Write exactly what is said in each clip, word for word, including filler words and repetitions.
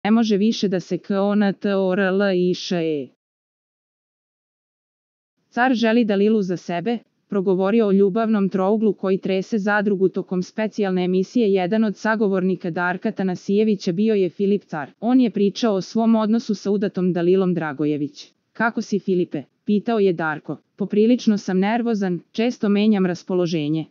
Ne može više da se kontorl iše. Car želi Dalilu za sebe, progovorio o ljubavnom trouglu koji trese zadrugu tokom specijalne emisije. Jedan od sagovornika Darka Tanasijevića bio je Filip Car. On je pričao o svom odnosu sa udatom Dalilom Dragojević. Kako si, Filipe? Pitao je Darko. Poprilično sam nervozan, često menjam raspoloženje.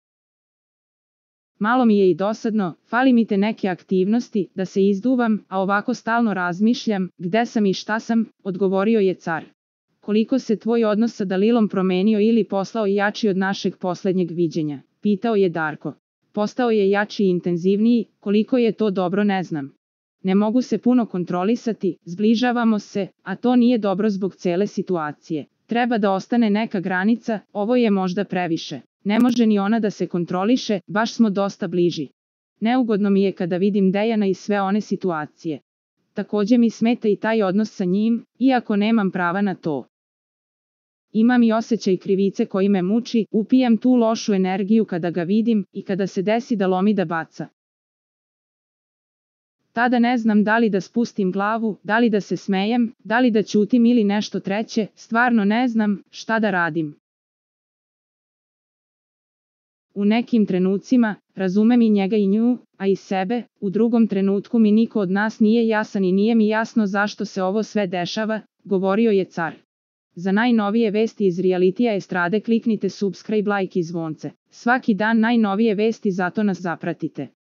Malo mi je i dosadno, fali mi te neke aktivnosti, da se izduvam, a ovako stalno razmišljam, gde sam i šta sam, odgovorio je Car. Koliko se tvoj odnos sa Dalilom promenio ili postao jači od našeg poslednjeg viđenja? Pitao je Darko. Postao je jači i intenzivniji, koliko je to dobro ne znam. Ne mogu se puno kontrolisati, zbližavamo se, a to nije dobro zbog cele situacije. Treba da ostane neka granica, ovo je možda previše. Ne može ni ona da se kontroliše, baš smo dosta bliži. Neugodno mi je kada vidim Dejana i sve one situacije. Takođe mi smeta i taj odnos sa njim, iako nemam prava na to. Imam i osjećaj krivice koji me muči, upijam tu lošu energiju kada ga vidim i kada se desi da lomi da baca. Tada ne znam da li da spustim glavu, da li da se smejem, da li da ćutim ili nešto treće, stvarno ne znam šta da radim. U nekim trenucima, razumem i njega i nju, a i sebe, u drugom trenutku mi niko od nas nije jasan i nije mi jasno zašto se ovo sve dešava, govorio je Car. Za najnovije vesti iz realitija estrade kliknite subscribe, like i zvonce. Svaki dan najnovije vesti, zato nas zapratite.